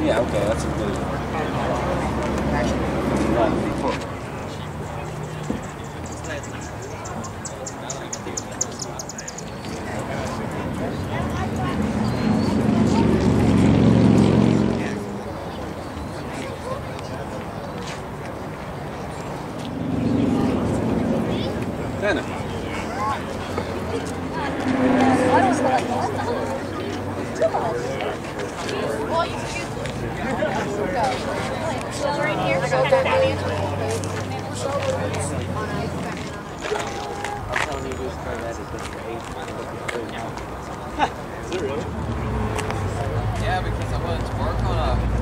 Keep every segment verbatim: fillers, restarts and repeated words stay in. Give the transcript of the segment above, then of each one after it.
Yeah, okay, that's a good one. Dennis. Right here. Is it really? Yeah, because I wanted to work on a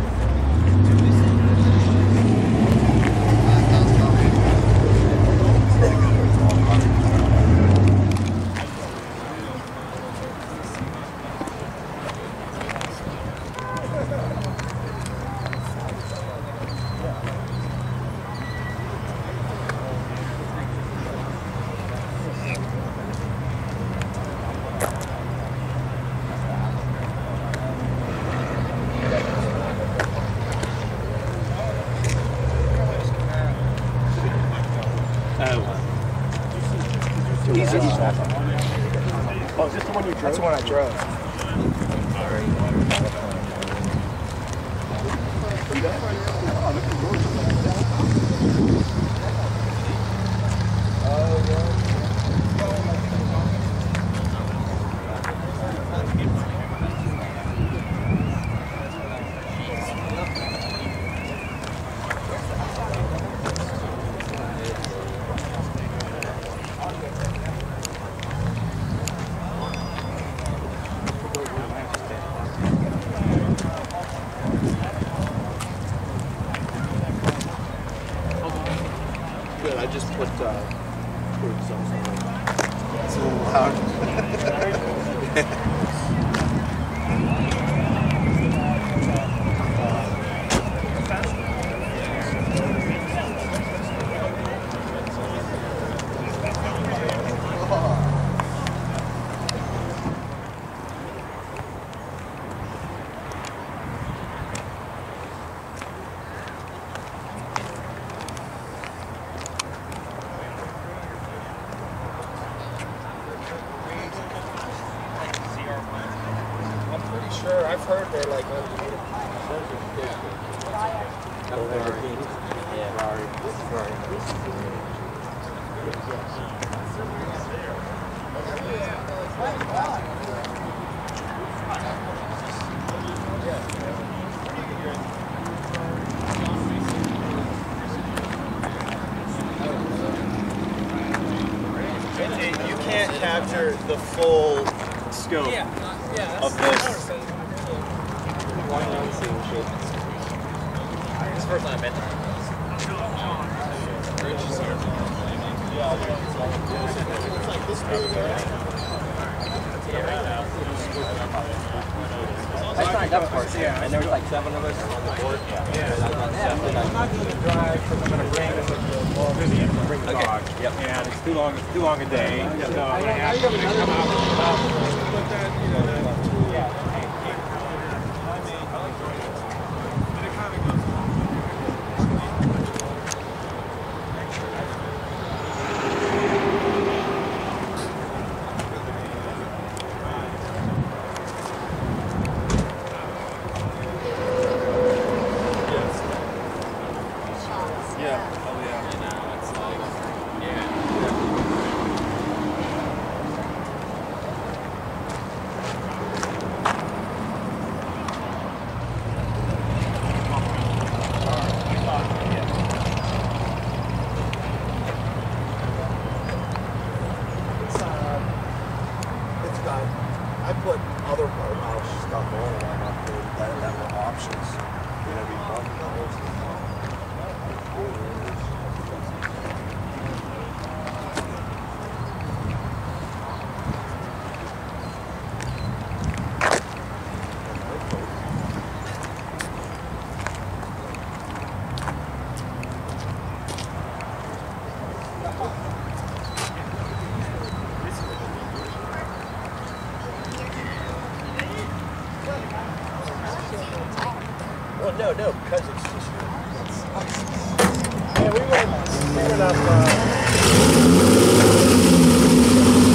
Oh, is this the one you drove? That's the one I drove. Good, I just put uh, fruits on it. It's a little loud. Sure, I've heard they're like undefeated. You can't capture the full scope of this. It's the first time I've been there. I signed up for it, yeah, and there was like seven of us on the board. Yeah. Yeah. I'm not going to drive because I'm going to bring the bring the dog. Yep. And it's too long. It's too long a day. So I'm going to have to come out. I put other house stuff on it on up there that, that were options. Whatever you want. Well, no, no, because it's just. Yeah, we went, we went up. Uh,